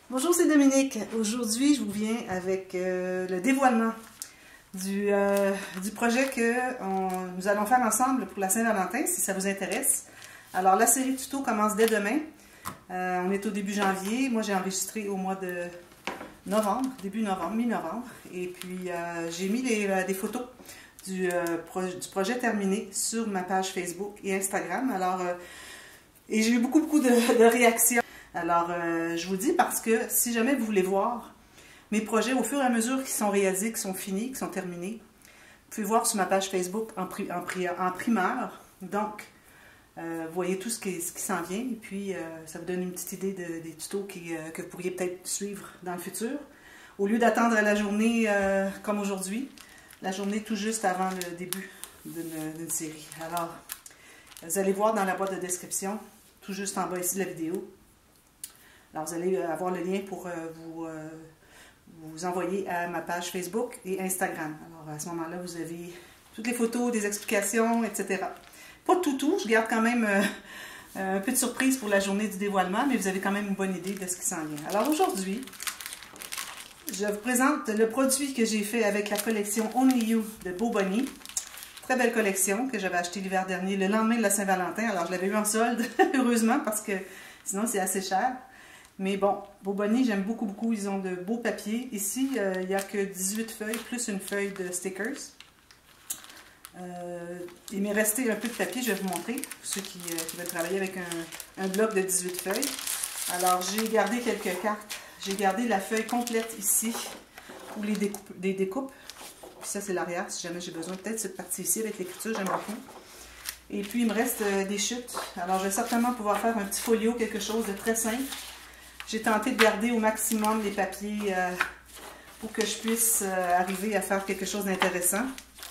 Bonjour, c'est Dominique. Aujourd'hui, je vous viens avec le dévoilement du projet que nous allons faire ensemble pour la Saint-Valentin, si ça vous intéresse. Alors, la série tuto commence dès demain. On est au début janvier. Moi, j'ai enregistré au mois de novembre, début novembre, mi-novembre. Et puis, j'ai mis des photos du projet terminé sur ma page Facebook et Instagram. Alors, et j'ai eu beaucoup de réactions. Alors, je vous dis parce que si jamais vous voulez voir mes projets au fur et à mesure qu'ils sont réalisés, qu'ils sont finis, qu'ils sont terminés, vous pouvez voir sur ma page Facebook en primeur. Donc, vous voyez tout ce qui s'en vient et puis ça vous donne une petite idée des tutos que vous pourriez peut-être suivre dans le futur. Au lieu d'attendre la journée comme aujourd'hui, la journée tout juste avant le début d'une série. Alors, vous allez voir dans la boîte de description, tout juste en bas ici de la vidéo. Alors, vous allez avoir le lien pour vous envoyer à ma page Facebook et Instagram. Alors, à ce moment-là, vous avez toutes les photos, des explications, etc. Pas tout, je garde quand même un peu de surprise pour la journée du dévoilement, mais vous avez quand même une bonne idée de ce qui s'en vient. Alors, aujourd'hui, je vous présente le produit que j'ai fait avec la collection Only You de Beau Bunny. Très belle collection que j'avais acheté l'hiver dernier, le lendemain de la Saint-Valentin. Alors, je l'avais eu en solde, heureusement, parce que sinon, c'est assez cher. Mais bon, Beau Bunny, j'aime beaucoup. Ils ont de beaux papiers. Ici, il n'y a que 18 feuilles, plus une feuille de stickers. Il m'est resté un peu de papier, je vais vous montrer, pour ceux qui veulent travailler avec un bloc de 18 feuilles. Alors, j'ai gardé quelques cartes. J'ai gardé la feuille complète ici, pour les découpes. Puis ça, c'est l'arrière, si jamais j'ai besoin. Peut-être cette partie ici, avec l'écriture, j'aime beaucoup. Et puis, il me reste des chutes. Alors, je vais certainement pouvoir faire un petit folio, quelque chose de très simple. J'ai tenté de garder au maximum les papiers pour que je puisse arriver à faire quelque chose d'intéressant.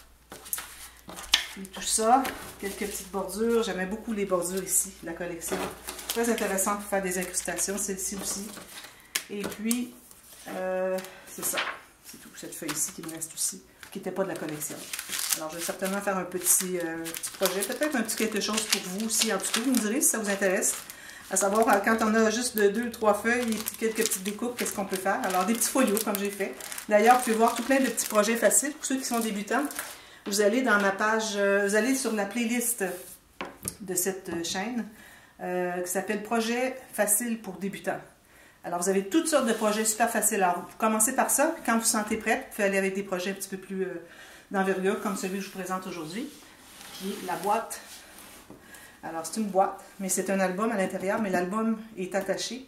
Puis tout ça, quelques petites bordures. J'aimais beaucoup les bordures ici, la collection. Très intéressant pour faire des incrustations, celle-ci aussi. Et puis, c'est ça. C'est tout, cette feuille-ci qui me reste aussi, qui n'était pas de la collection. Alors, je vais certainement faire un petit projet, peut-être un petit quelque chose pour vous aussi en dessous. Vous me direz si ça vous intéresse. À savoir, quand on a juste 2 ou 3 feuilles et quelques petites découpes, qu'est-ce qu'on peut faire? Alors, des petits folios, comme j'ai fait. D'ailleurs, vous pouvez voir tout plein de petits projets faciles. Pour ceux qui sont débutants, vous allez dans ma page, vous allez sur la playlist de cette chaîne qui s'appelle « Projets faciles pour débutants ». Alors, vous avez toutes sortes de projets super faciles. Alors, vous commencez par ça. Quand vous vous sentez prête, vous pouvez aller avec des projets un petit peu plus d'envergure, comme celui que je vous présente aujourd'hui, qui est la boîte. Alors, c'est une boîte, mais c'est un album à l'intérieur, mais l'album est attaché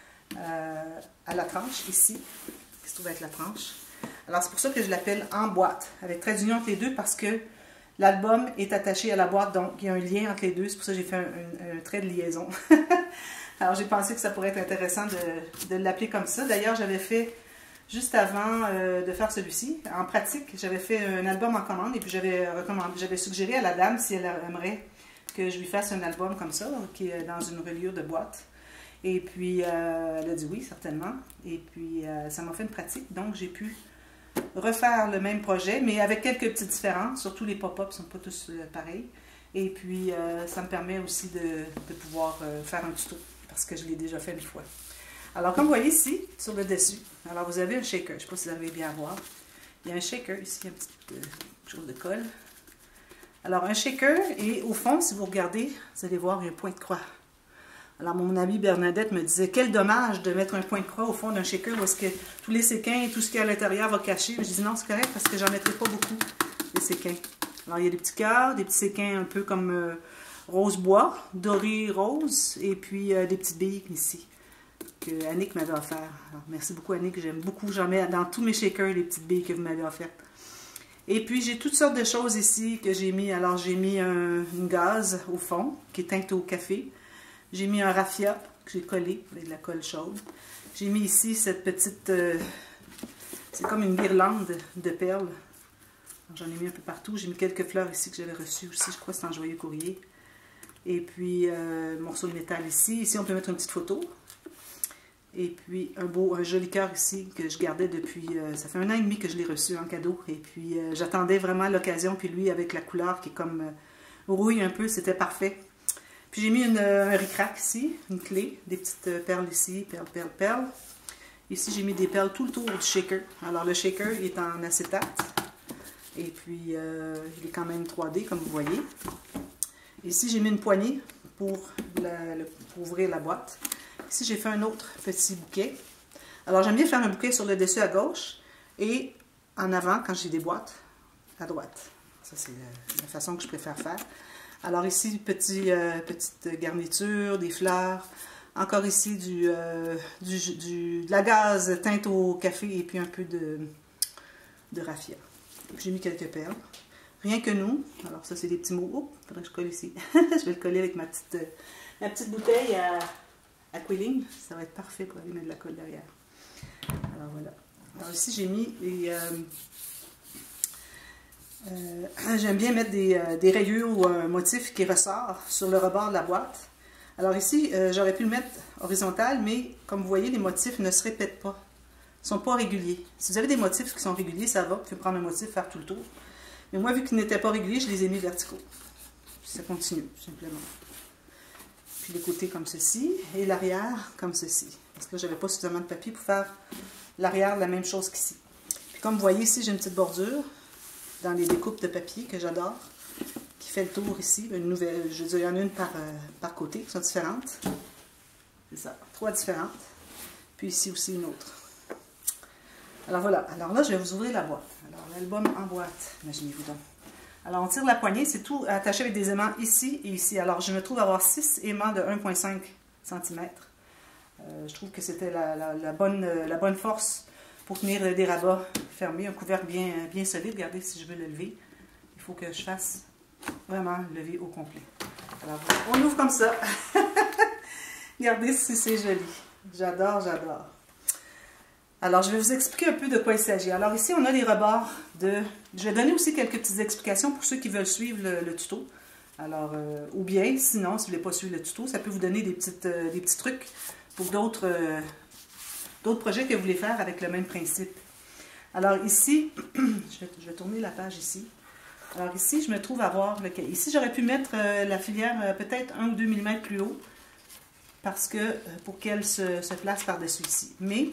à la tranche, ici, qui se trouve être la tranche. Alors, c'est pour ça que je l'appelle en boîte, avec trait d'union entre les deux, parce que l'album est attaché à la boîte, donc il y a un lien entre les deux. C'est pour ça que j'ai fait un trait de liaison. Alors, j'ai pensé que ça pourrait être intéressant de l'appeler comme ça. D'ailleurs, j'avais fait, juste avant de faire celui-ci, en pratique, j'avais fait un album en commande, et puis j'avais suggéré à la dame si elle aimerait que je lui fasse un album comme ça, qui est dans une reliure de boîte. Et puis, elle a dit oui, certainement. Et puis, ça m'a fait une pratique. Donc, j'ai pu refaire le même projet, mais avec quelques petites différences. Surtout les pop-ups ne sont pas tous pareils. Et puis, ça me permet aussi de pouvoir faire un tuto, parce que je l'ai déjà fait une fois. Alors, comme vous voyez ici, sur le dessus, alors vous avez un shaker. Je ne sais pas si vous arrivez bien à voir. Il y a un shaker ici, un petit chose de colle. Alors, un shaker, et au fond, si vous regardez, vous allez voir, il y a un point de croix. Alors, mon amie Bernadette me disait, quel dommage de mettre un point de croix au fond d'un shaker où est-ce que tous les séquins et tout ce qui est à l'intérieur va cacher. Je dis non, c'est correct parce que j'en mettrai pas beaucoup, les séquins. Alors, il y a des petits cœurs, des petits séquins un peu comme rose bois, doré rose, et puis des petites billes ici, que Annick m'avait offert. Alors, merci beaucoup Annick, j'aime beaucoup, j'en mets dans tous mes shakers les petites billes que vous m'avez offertes. Et puis, j'ai toutes sortes de choses ici que j'ai mis. Alors, j'ai mis une gaze au fond, qui est teinte au café. J'ai mis un raffia que j'ai collé avec de la colle chaude. J'ai mis ici cette petite... c'est comme une guirlande de perles. J'en ai mis un peu partout. J'ai mis quelques fleurs ici que j'avais reçues aussi. Je crois que c'est en joyeux courrier. Et puis, un morceau de métal ici. Ici, on peut mettre une petite photo. Et puis, un joli cœur ici que je gardais depuis... ça fait 1 an et demi que je l'ai reçu en cadeau. Et puis, j'attendais vraiment l'occasion. Puis lui, avec la couleur qui est comme rouille un peu, c'était parfait. Puis, j'ai mis un ric-rac ici, une clé, des petites perles ici, perles. Ici, j'ai mis des perles tout le tour du shaker. Alors, le shaker il est en acétate. Et puis, il est quand même 3D, comme vous voyez. Ici, j'ai mis une poignée pour ouvrir la boîte. Ici, j'ai fait un autre petit bouquet. Alors, j'aime bien faire un bouquet sur le dessus à gauche et en avant, quand j'ai des boîtes, à droite. Ça, c'est la façon que je préfère faire. Alors ici, petite garniture, des fleurs. Encore ici, de la gaze teinte au café et puis un peu de raffia. J'ai mis quelques perles. Rien que nous. Alors ça, c'est des petits mots. Oh, faudrait que je colle ici. Je vais le coller avec ma petite bouteille à Quilling. Ça va être parfait pour aller mettre de la colle derrière. Alors voilà. Alors ici, j'ai mis j'aime bien mettre des rayures ou un motif qui ressort sur le rebord de la boîte. Alors ici, j'aurais pu le mettre horizontal, mais comme vous voyez, les motifs ne se répètent pas. Ils ne sont pas réguliers. Si vous avez des motifs qui sont réguliers, ça va. Vous pouvez prendre un motif, faire tout le tour. Mais moi, vu qu'ils n'étaient pas réguliers, je les ai mis verticaux. Puis ça continue, tout simplement. Puis les côtés comme ceci, et l'arrière comme ceci. Parce que là, je n'avais pas suffisamment de papier pour faire l'arrière de la même chose qu'ici. Puis comme vous voyez ici, j'ai une petite bordure dans les découpes de papier que j'adore, qui fait le tour ici. Une nouvelle, je veux dire, il y en a une par côté, qui sont différentes. C'est ça, 3 différentes. Puis ici aussi une autre. Alors voilà, alors là je vais vous ouvrir la boîte. Alors l'album en boîte, imaginez-vous donc. Alors on tire la poignée, c'est tout attaché avec des aimants ici et ici. Alors je me trouve avoir 6 aimants de 1,5 cm. Je trouve que c'était la bonne force pour tenir des rabats fermés, un couvercle bien solide. Regardez, si je veux le lever, il faut que je fasse vraiment lever au complet. Alors on ouvre comme ça. Regardez si c'est joli. J'adore, j'adore. Alors, je vais vous expliquer un peu de quoi il s'agit. Alors ici, on a les rebords de... Je vais donner aussi quelques petites explications pour ceux qui veulent suivre le tuto. Alors, ou bien, sinon, si vous ne voulez pas suivre le tuto, ça peut vous donner des petits trucs pour d'autres projets que vous voulez faire avec le même principe. Alors ici, je vais tourner la page ici. Alors ici, je me trouve à voir lequel. Ici, j'aurais pu mettre la filière peut-être 1 ou 2 mm plus haut parce que pour qu'elle se place par-dessus ici. Mais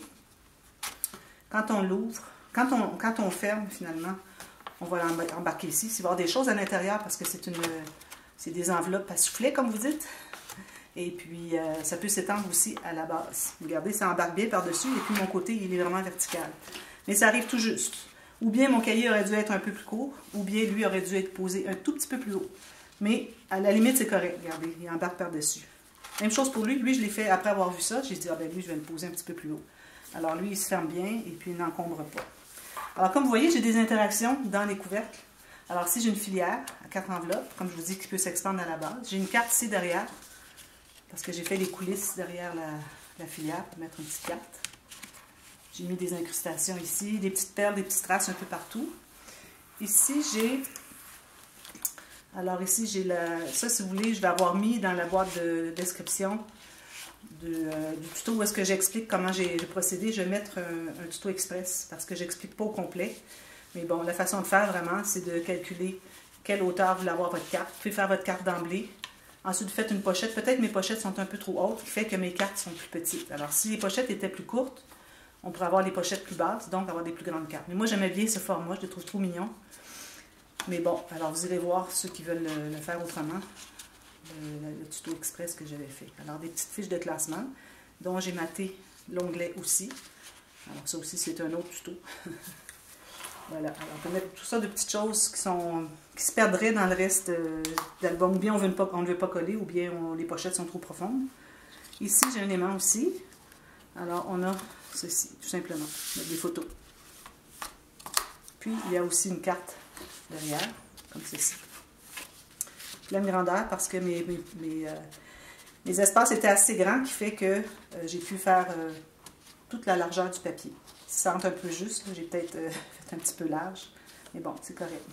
quand on l'ouvre, quand on ferme finalement, on va l'embarquer ici. Il va y avoir des choses à l'intérieur parce que c'est des enveloppes à souffler, comme vous dites. Et puis, ça peut s'étendre aussi à la base. Regardez, ça embarque bien par-dessus et puis mon côté, il est vraiment vertical. Mais ça arrive tout juste. Ou bien mon cahier aurait dû être un peu plus court, ou bien lui aurait dû être posé un tout petit peu plus haut. Mais à la limite, c'est correct. Regardez, il embarque par-dessus. Même chose pour lui. Lui, je l'ai fait après avoir vu ça. J'ai dit, ah ben lui, je vais le poser un petit peu plus haut. Alors lui, il se ferme bien et puis il n'encombre pas. Alors comme vous voyez, j'ai des interactions dans les couvercles. Alors ici, j'ai une filière à 4 enveloppes, comme je vous dis, qui peut s'expandre à la base. J'ai une carte ici derrière, parce que j'ai fait les coulisses derrière la filière pour mettre une petite carte. J'ai mis des incrustations ici, des petites perles, des petites traces un peu partout. Ici, j'ai... Alors ici, j'ai ça, si vous voulez, je vais avoir mis dans la boîte de description du tuto où est-ce que j'explique comment j'ai procédé. Je vais mettre un tuto express parce que j'explique pas au complet. Mais bon, la façon de faire vraiment, c'est de calculer quelle hauteur vous voulez avoir votre carte. Vous pouvez faire votre carte d'emblée. Ensuite, vous faites une pochette. Peut-être que mes pochettes sont un peu trop hautes, ce qui fait que mes cartes sont plus petites. Alors, si les pochettes étaient plus courtes, on pourrait avoir les pochettes plus basses, donc avoir des plus grandes cartes. Mais moi, j'aimais bien ce format, je le trouve trop mignon. Mais bon, alors vous irez voir ceux qui veulent le faire autrement, le tuto express que j'avais fait. Alors, des petites fiches de classement, dont j'ai maté l'onglet aussi. Alors, ça aussi, c'est un autre tuto. Voilà, alors on peut mettre tout ça de petites choses qui se perdraient dans le reste de l'album. Ou bien on ne veut pas coller, ou bien les pochettes sont trop profondes. Ici, j'ai un aimant aussi. Alors, on a ceci, tout simplement, des photos. Puis, il y a aussi une carte derrière, comme ceci. Pleine grandeur, parce que mes espaces étaient assez grands, qui fait que j'ai pu faire toute la largeur du papier. Si ça rentre un peu juste, j'ai peut-être fait un petit peu large, mais bon, c'est correct.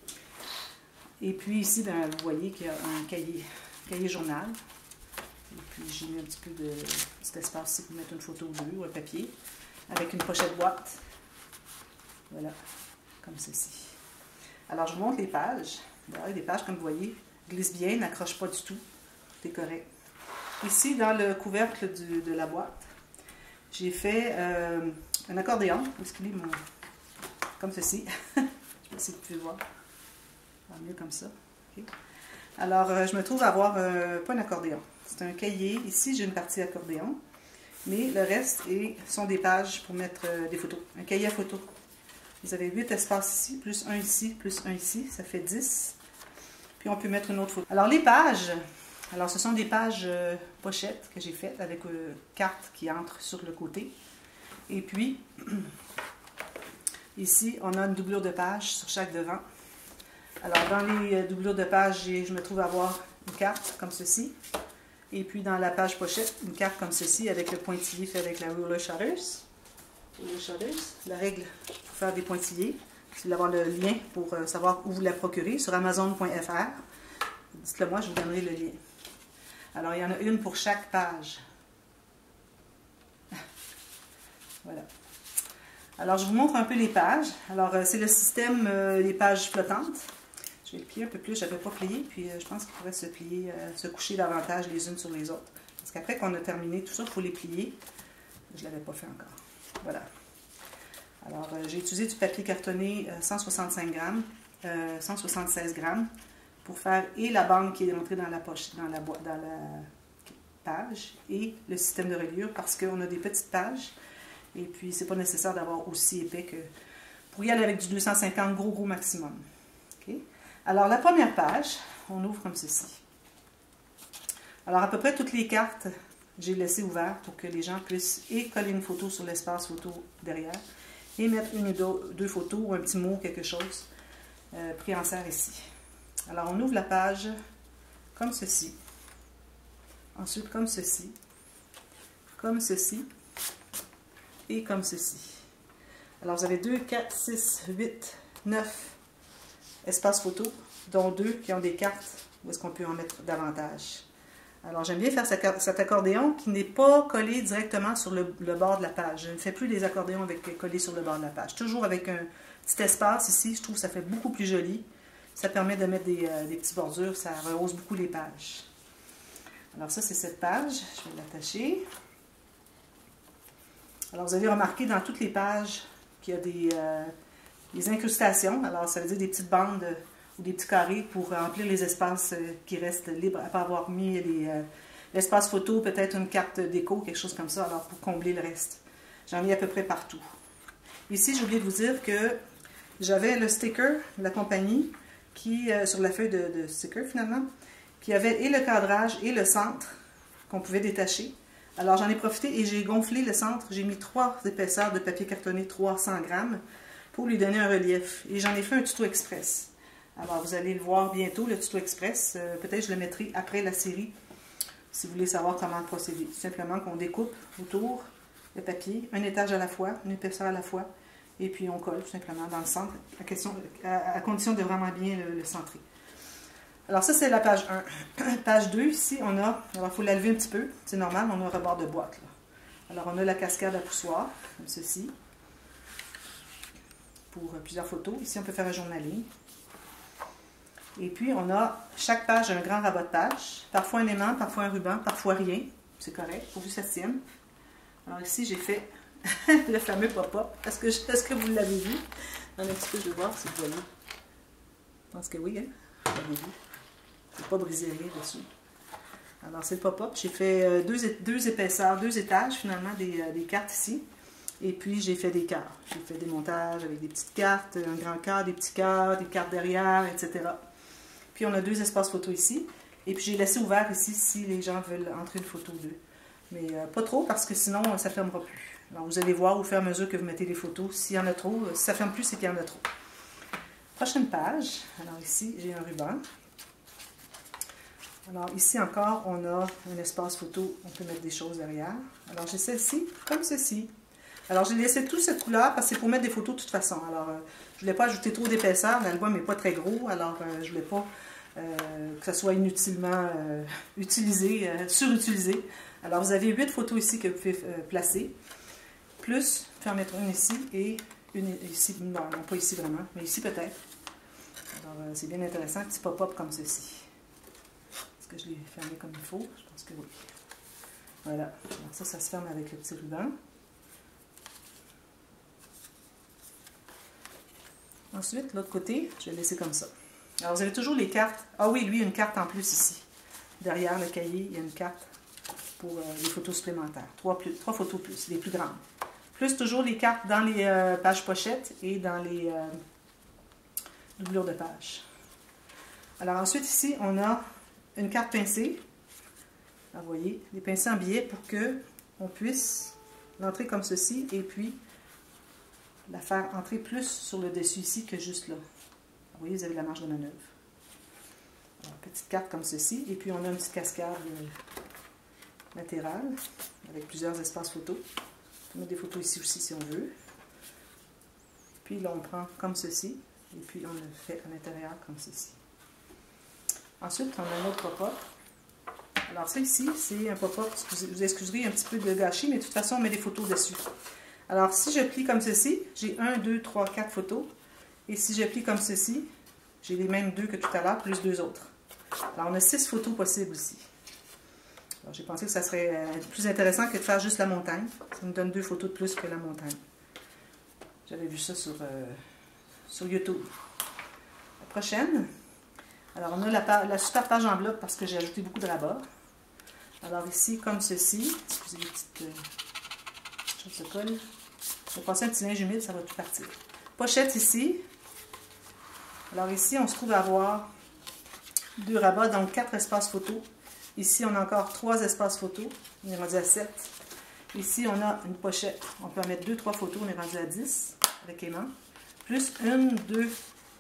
Et puis ici, ben, vous voyez qu'il y a un cahier journal. Et puis j'ai mis un petit peu de petit espace ici pour mettre une photo ou deux, ou un papier, avec une pochette boîte. Voilà, comme ceci. Alors je vous montre les pages. Les pages, comme vous voyez, glissent bien, n'accrochent pas du tout. C'est correct. Ici, dans le couvercle de la boîte, j'ai fait un accordéon. Où est-ce qu'il est mon... Comme ceci. Je ne sais pas si vous pouvez voir. Mieux comme ça. Okay. Alors, je me trouve à avoir pas un accordéon. C'est un cahier. Ici, j'ai une partie accordéon. Mais le reste sont des pages pour mettre des photos. Un cahier à photos. Vous avez 8 espaces ici, plus un ici. Ça fait 10. Puis on peut mettre une autre photo. Alors, les pages. Alors, ce sont des pages pochettes que j'ai faites avec cartes qui entrent sur le côté. Et puis, ici, on a une doublure de page sur chaque devant. Alors, dans les doublures de page, je me trouve à avoir une carte comme ceci. Et puis, dans la page pochette, une carte comme ceci avec le pointillé fait avec la Ruler Shutters. La règle pour faire des pointillés. Si vous voulez avoir le lien pour savoir où vous la procurez, sur Amazon.fr. Dites-le moi, je vous donnerai le lien. Alors, il y en a une pour chaque page. Voilà. Alors, je vous montre un peu les pages. Alors, c'est le système des pages flottantes. Je vais le plier un peu plus, je n'avais pas plié, puis je pense qu'il pourrait se plier, se coucher davantage les unes sur les autres. Parce qu'après qu'on a terminé tout ça, il faut les plier. Je ne l'avais pas fait encore. Voilà. Alors, j'ai utilisé du papier cartonné 165 grammes, 176 grammes, pour faire et la bande qui est rentrée dans la poche, dans la page, et le système de reliure, parce qu'on a des petites pages, et puis c'est pas nécessaire d'avoir aussi épais que... Pour y aller avec du 250, gros maximum. Okay? Alors, la première page, on ouvre comme ceci. Alors, à peu près toutes les cartes, j'ai laissé ouvertes pour que les gens puissent et coller une photo sur l'espace photo derrière et mettre une ou deux photos ou un petit mot, quelque chose, pris en serre ici. Alors, on ouvre la page comme ceci. Ensuite, comme ceci et comme ceci. Alors, vous avez 2, 4, 6, 8, 9 espaces photo, dont 2 qui ont des cartes où est-ce qu'on peut en mettre davantage. Alors, j'aime bien faire cet accordéon qui n'est pas collé directement sur le bord de la page. Je ne fais plus des accordéons collés sur le bord de la page. Toujours avec un petit espace ici, je trouve que ça fait beaucoup plus joli. Ça permet de mettre des petites bordures, ça rehausse beaucoup les pages. Alors ça, c'est cette page. Je vais l'attacher. Alors, vous avez remarqué dans toutes les pages qu'il y a des incrustations. Alors, ça veut dire des petites bandes ou des petits carrés pour remplir les espaces qui restent libres, après avoir mis l'espace photo, peut-être une carte déco, quelque chose comme ça, alors pour combler le reste. J'en ai à peu près partout. Ici, j'ai oublié de vous dire que j'avais le sticker de la compagnie qui, sur la feuille de sticker finalement, qui avait et le cadrage et le centre qu'on pouvait détacher. Alors, j'en ai profité et j'ai gonflé le centre. J'ai mis 3 épaisseurs de papier cartonné 300 grammes pour lui donner un relief. Et j'en ai fait un tuto express. Alors, vous allez le voir bientôt, le tuto express. Peut-être je le mettrai après la série, si vous voulez savoir comment procéder. Tout simplement qu'on découpe autour le papier, un étage à la fois, une épaisseur à la fois, et puis on colle tout simplement dans le centre, à condition de vraiment bien le centrer. Alors ça, c'est la page 1. Page 2, ici, on a, alors il faut la lever un petit peu, c'est normal, on a un rebord de boîte. Là. Alors on a la cascade à poussoir, comme ceci, pour plusieurs photos. Ici, on peut faire un journaling. Et puis, on a chaque page un grand rabat de page, parfois un aimant, parfois un ruban, parfois rien. C'est correct, pourvu que ça se tienne. Alors ici, j'ai fait le fameux pop-up. Est-ce que vous l'avez vu? Attendez un petit peu, je vais voir si vous voyez. Je pense que oui, hein? Vous l'avez vu. Je n'ai pas brisé rien dessus. Alors, c'est le pop-up. J'ai fait deux épaisseurs, 2 étages, finalement, des cartes ici. Et puis, j'ai fait des cœurs. J'ai fait des montages avec des petites cartes, un grand cœur, des petits cœurs, des cartes derrière, etc. Puis, on a 2 espaces photos ici. Et puis, j'ai laissé ouvert ici si les gens veulent entrer une photo d'eux. Mais pas trop, parce que sinon, ça ne fermera plus. Alors, vous allez voir au fur et à mesure que vous mettez les photos. S'il y en a trop, si ça ne ferme plus, c'est qu'il y en a trop. Prochaine page. Alors, ici, j'ai un ruban. Alors, ici encore, on a un espace photo. On peut mettre des choses derrière. Alors, j'ai celle-ci, comme ceci. Alors, j'ai laissé toute cette couleur parce que c'est pour mettre des photos de toute façon. Alors, je ne voulais pas ajouter trop d'épaisseur. L'album n'est pas très gros. Alors, je ne voulais pas que ça soit inutilement utilisé, surutilisé. Alors, vous avez 8 photos ici que vous pouvez placer. Plus, faire mettre une ici et une ici. Non, pas ici vraiment, mais ici peut-être. Alors, c'est bien intéressant. Petit pop-up comme ceci. Est-ce que je l'ai fermé comme il faut? Je pense que oui. Voilà. Alors, ça se ferme avec le petit ruban. Ensuite, l'autre côté, je vais laisser comme ça. Alors, vous avez toujours les cartes. Ah oui, lui, il y a une carte en plus ici. Derrière le cahier, il y a une carte pour les photos supplémentaires. Trois photos plus, les plus grandes. Plus toujours les cartes dans les pages pochettes et dans les doublures de pages. Alors ensuite, ici, on a une carte pincée. Alors, vous voyez, des pincés en billet pour qu'on puisse l'entrer comme ceci et puis la faire entrer plus sur le dessus ici que juste là. Vous voyez, vous avez la marge de manœuvre. Alors, petite carte comme ceci. Et puis, on a une petite cascade latérale avec plusieurs espaces photos. On peut mettre des photos ici aussi si on veut. Puis là, on prend comme ceci. Et puis, on le fait à l'intérieur comme ceci. Ensuite, on a un autre pop-up. Alors, ça ici, c'est un pop-up. Vous excuserez un petit peu de gâchis, mais de toute façon, on met des photos dessus. Alors, si je plie comme ceci, j'ai 1, 2, 3, 4 photos. Et si je plie comme ceci, j'ai les mêmes 2 que tout à l'heure, plus 2 autres. Alors, on a 6 photos possibles ici. Alors, j'ai pensé que ça serait plus intéressant que de faire juste la montagne. Ça me donne 2 photos de plus que la montagne. J'avais vu ça sur YouTube. La prochaine. Alors, on a la super page enveloppe parce que j'ai ajouté beaucoup de rabats. Alors, ici, comme ceci. Excusez les petites choses de colle. Je vais passer un petit linge humide, ça va tout partir. Pochette ici. Alors, ici, on se trouve à avoir 2 rabats, donc 4 espaces photos. Ici, on a encore 3 espaces photos. On est rendu à 7. Ici, on a une pochette. On peut en mettre 2, 3 photos. On est rendu à 10 avec aimant. Plus 1, 2,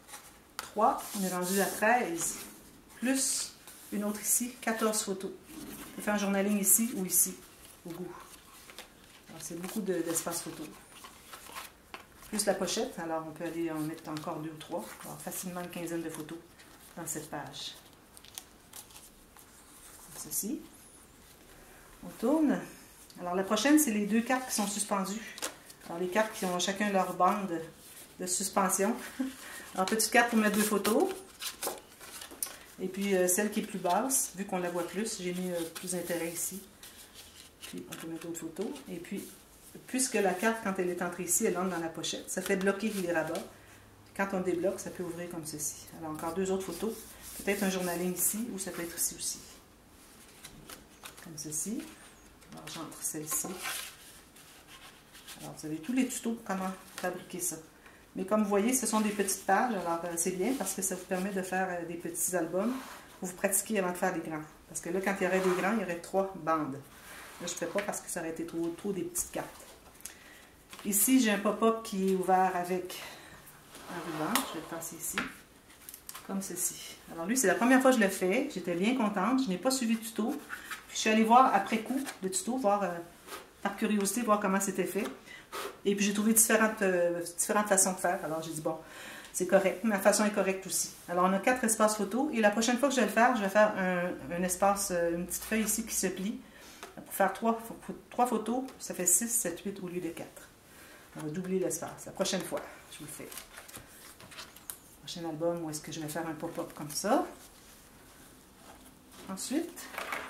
3. On est rendu à 13. Plus une autre ici, 14 photos. On peut faire un journaling ici ou ici, au goût. C'est beaucoup d'espace photo. Plus la pochette. Alors, on peut aller en mettre encore 2 ou 3. Alors, facilement une quinzaine de photos dans cette page. Ceci. On tourne. Alors, la prochaine, c'est les 2 cartes qui sont suspendues. Alors, les cartes qui ont chacun leur bande de suspension. Alors, petite carte pour mettre 2 photos. Et puis, celle qui est plus basse, vu qu'on la voit plus, j'ai mis plus d'intérêt ici. Puis, on peut mettre d'autres photos. Et puis, puisque la carte, quand elle est entrée ici, elle entre dans la pochette, ça fait bloquer les rabats. Quand on débloque, ça peut ouvrir comme ceci. Alors, encore 2 autres photos. Peut-être un journaling ici, ou ça peut être ici aussi. Comme ceci. Alors, j'entre celle-ci. Alors, vous avez tous les tutos pour comment fabriquer ça. Mais comme vous voyez, ce sont des petites pages. Alors, c'est bien parce que ça vous permet de faire des petits albums pour vous pratiquer avant de faire des grands. Parce que là, quand il y aurait des grands, il y aurait 3 bandes. Là, je ne fais pas parce que ça aurait été trop des petites cartes. Ici, j'ai un pop-up qui est ouvert avec un ruban. Je vais le passer ici. Comme ceci. Alors, lui, c'est la première fois que je le fais. J'étais bien contente. Je n'ai pas suivi de tuto. Puis, je suis allée voir après coup le tuto, voir par curiosité, voir comment c'était fait. Et puis, j'ai trouvé différentes façons de faire. Alors, j'ai dit, bon, c'est correct. Ma façon est correcte aussi. Alors, on a 4 espaces photos. Et la prochaine fois que je vais le faire, je vais faire un espace, une petite feuille ici qui se plie. Pour faire 3 photos, ça fait 6, 7, 8 au lieu de 4. On va doubler l'espace. La prochaine fois, je vous le fais. Prochain album où est-ce que je vais faire un pop-up comme ça. Ensuite,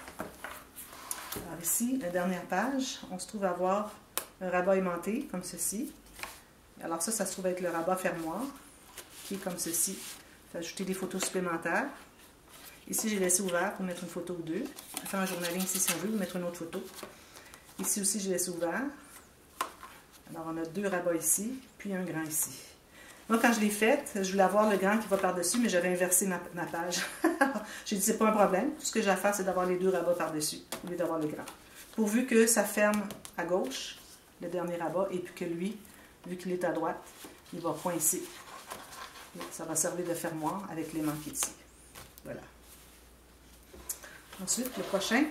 alors ici, la dernière page, on se trouve à avoir un rabat aimanté, comme ceci. Alors ça se trouve avec le rabat fermoir, qui est comme ceci. Je vais ajouter des photos supplémentaires. Ici, j'ai laissé ouvert pour mettre une photo ou 2. On peut faire un journaling ici si on veut, ou mettre une autre photo. Ici aussi, j'ai laissé ouvert. Alors, on a 2 rabats ici, puis un grand ici. Moi, quand je l'ai faite, je voulais avoir le grand qui va par-dessus, mais j'avais inversé ma page. J'ai dit, c'est pas un problème. Tout ce que j'ai à faire, c'est d'avoir les 2 rabats par-dessus, au lieu d'avoir le grand. Pourvu que ça ferme à gauche, le dernier rabat, et puis que lui, vu qu'il est à droite, il va coincer. Ça va servir de fermoir avec l'aimant qui est ici. Voilà. Ensuite, le prochain.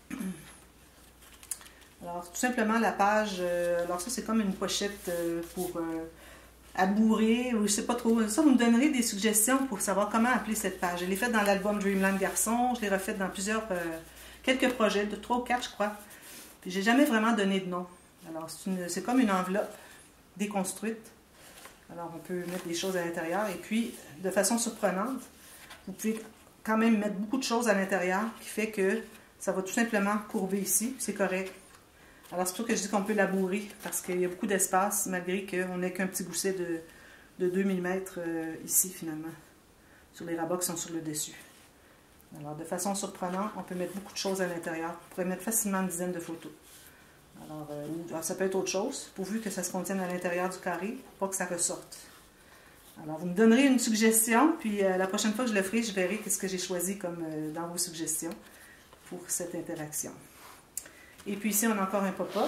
Alors, tout simplement, la page, alors ça, c'est comme une pochette pour à bourrer, ou je sais pas trop. Ça, vous me donnerez des suggestions pour savoir comment appeler cette page. Je l'ai faite dans l'album Dreamland Garçon, je l'ai refaite dans quelques projets, de 3 ou 4, je crois. Puis, j'ai jamais vraiment donné de nom. Alors, c'est comme une enveloppe déconstruite. Alors, on peut mettre des choses à l'intérieur. Et puis, de façon surprenante, vous pouvez quand même mettre beaucoup de choses à l'intérieur, qui fait que ça va tout simplement courber ici. C'est correct. Alors, c'est pour ça que je dis qu'on peut la bourrer, parce qu'il y a beaucoup d'espace, malgré qu'on n'ait qu'un petit gousset de 2 mm ici finalement, sur les rabats qui sont sur le dessus. Alors de façon surprenante, on peut mettre beaucoup de choses à l'intérieur. On pourrait mettre facilement une dizaine de photos. Alors ça peut être autre chose, pourvu que ça se contienne à l'intérieur du carré, pas que ça ressorte. Alors vous me donnerez une suggestion, puis la prochaine fois que je le ferai, je verrai ce que j'ai choisi comme dans vos suggestions pour cette interaction. Et puis ici, on a encore un pop-up,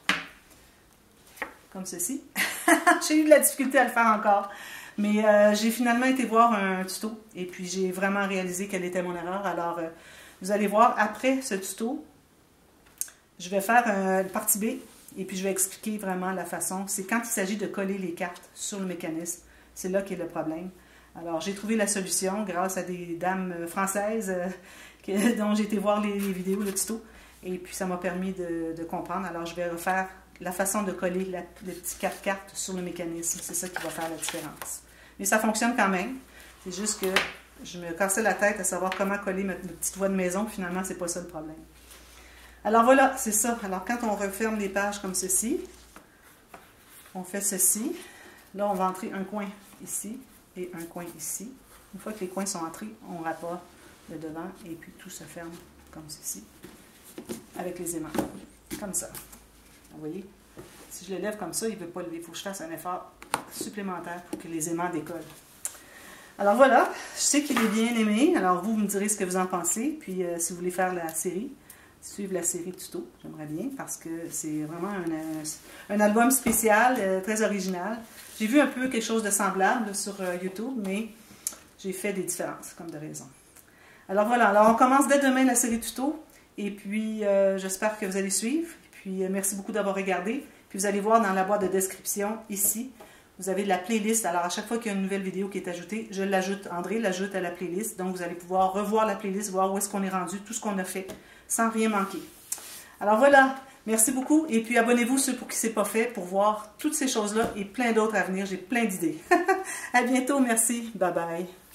comme ceci. J'ai eu de la difficulté à le faire encore, mais j'ai finalement été voir un tuto, et puis j'ai vraiment réalisé quelle était mon erreur. Alors, vous allez voir, après ce tuto, je vais faire une partie B, et puis je vais expliquer vraiment la façon. C'est quand il s'agit de coller les cartes sur le mécanisme, c'est là qu'est le problème. Alors, j'ai trouvé la solution grâce à des dames françaises dont j'ai été voir les vidéos, le tuto. Et puis, ça m'a permis de comprendre. Alors, je vais refaire la façon de coller les petites cartes sur le mécanisme. C'est ça qui va faire la différence. Mais ça fonctionne quand même. C'est juste que je me cassais la tête à savoir comment coller ma petite voie de maison. Finalement, c'est pas ça le problème. Alors, voilà, c'est ça. Alors, quand on referme les pages comme ceci, on fait ceci. Là, on va entrer un coin ici et un coin ici. Une fois que les coins sont entrés, on rapporte le devant et puis tout se ferme comme ceci, avec les aimants, comme ça. Vous voyez, si je le lève comme ça, il ne veut pas lever. Il faut que je fasse un effort supplémentaire pour que les aimants décollent. Alors voilà, je sais qu'il est bien aimé. Alors vous me direz ce que vous en pensez. Puis si vous voulez faire la série, suivre la série tuto, j'aimerais bien, parce que c'est vraiment un album spécial, très original. J'ai vu un peu quelque chose de semblable sur YouTube, mais j'ai fait des différences, comme de raison. Alors voilà, alors on commence dès demain la série tuto, et puis j'espère que vous allez suivre. Puis merci beaucoup d'avoir regardé. Puis vous allez voir dans la boîte de description, ici, vous avez la playlist. Alors à chaque fois qu'il y a une nouvelle vidéo qui est ajoutée, je l'ajoute, André l'ajoute à la playlist. Donc vous allez pouvoir revoir la playlist, voir où est-ce qu'on est rendu, tout ce qu'on a fait, sans rien manquer. Alors voilà, merci beaucoup. Et puis abonnez-vous ceux pour qui ce n'est pas fait, pour voir toutes ces choses-là et plein d'autres à venir. J'ai plein d'idées. À bientôt, merci. Bye bye.